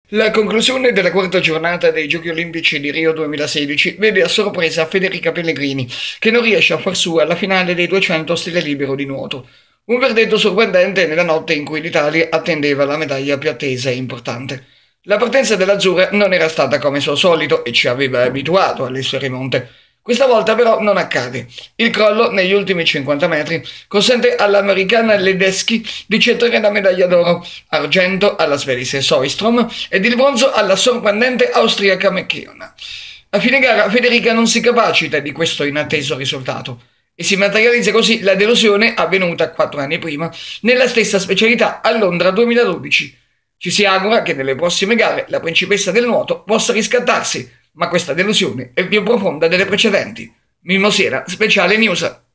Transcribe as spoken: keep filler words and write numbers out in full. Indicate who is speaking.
Speaker 1: La conclusione della quarta giornata dei Giochi Olimpici di Rio duemilasedici vede a sorpresa Federica Pellegrini, che non riesce a far sua la finale dei duecento stile libero di nuoto. Un verdetto sorprendente nella notte in cui l'Italia attendeva la medaglia più attesa e importante. La partenza dell'Azzurra non era stata come suo solito e ci aveva abituato alle sue rimonte. Questa volta però non accade. Il crollo negli ultimi cinquanta metri consente all'americana Ledecky di centrare la medaglia d'oro, argento alla svedese Soistrom ed il bronzo alla sorprendente austriaca McKeown. A fine gara Federica non si capacita di questo inatteso risultato e si materializza così la delusione avvenuta quattro anni prima nella stessa specialità a Londra duemiladodici. Ci si augura che nelle prossime gare la principessa del nuoto possa riscattarsi, ma questa delusione è più profonda delle precedenti. Mimmo Siera, Speciale News.